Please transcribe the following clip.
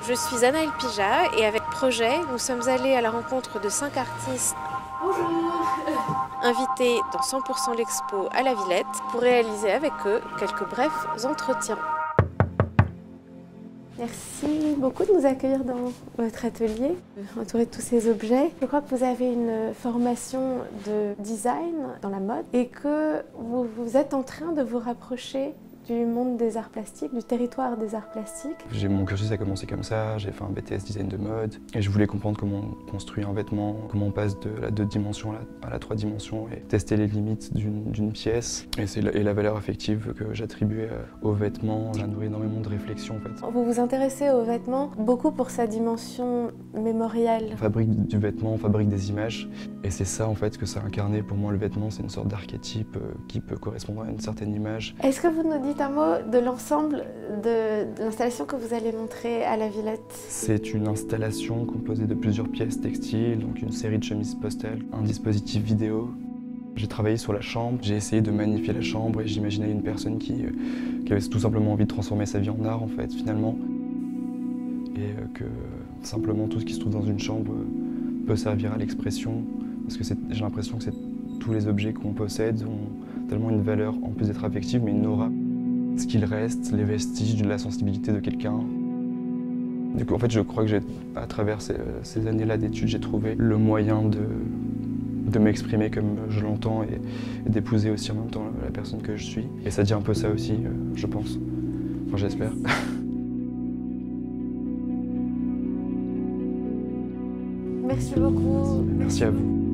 Je suis Anaëlle Pija et avec Projet, nous sommes allés à la rencontre de 5 artistes invités dans 100% l'Expo à la Villette pour réaliser avec eux quelques brefs entretiens. Merci beaucoup de nous accueillir dans votre atelier, entouré de tous ces objets. Je crois que vous avez une formation de design dans la mode et que vous êtes en train de vous rapprocher du monde des arts plastiques, du territoire des arts plastiques. Mon cursus a commencé comme ça, j'ai fait un BTS design de mode et je voulais comprendre comment on construit un vêtement, comment on passe de la 2 dimensions à la 3 dimensions et tester les limites d'une pièce. Et c'est la valeur affective que j'attribuais aux vêtements. J'ai nourri énormément de réflexion en fait. Vous vous intéressez aux vêtements beaucoup pour sa dimension mémorielle. On fabrique du vêtement, on fabrique des images et c'est ça en fait que ça a incarné. Pour moi le vêtement c'est une sorte d'archétype qui peut correspondre à une certaine image. Est-ce que vous nous dites un mot de l'ensemble de l'installation que vous allez montrer à la Villette? C'est une installation composée de plusieurs pièces textiles, donc une série de chemises postales, un dispositif vidéo. J'ai travaillé sur la chambre, j'ai essayé de magnifier la chambre et j'imaginais une personne qui avait tout simplement envie de transformer sa vie en art en fait finalement. Et que simplement tout ce qui se trouve dans une chambre peut servir à l'expression parce que j'ai l'impression que tous les objets qu'on possède ont tellement une valeur en plus d'être affective mais une aura. Ce qu'il reste, les vestiges de la sensibilité de quelqu'un. Du coup, en fait, je crois que à travers ces années-là d'études, j'ai trouvé le moyen de m'exprimer comme je l'entends et d'épouser aussi en même temps la personne que je suis. Et ça dit un peu ça aussi, je pense. Enfin, j'espère. Merci beaucoup. Merci à vous.